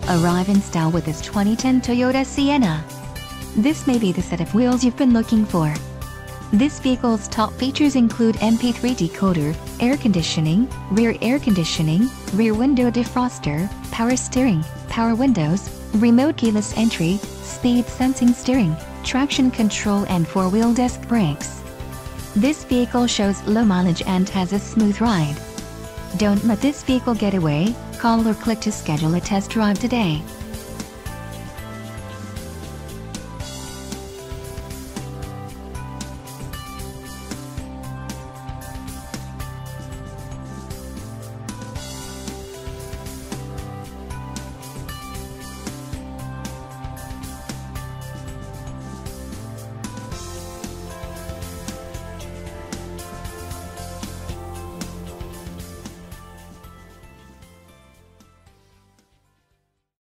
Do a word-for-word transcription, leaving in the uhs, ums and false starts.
Arrive in style with this twenty ten Toyota Sienna. This may be the set of wheels you've been looking for. This vehicle's top features include M P three decoder, air conditioning, rear air conditioning, rear window defroster, power steering, power windows, remote keyless entry, speed sensing steering, traction control and four-wheel disc brakes. This vehicle shows low mileage and has a smooth ride. Don't let this vehicle get away. Call or click to schedule a test drive today.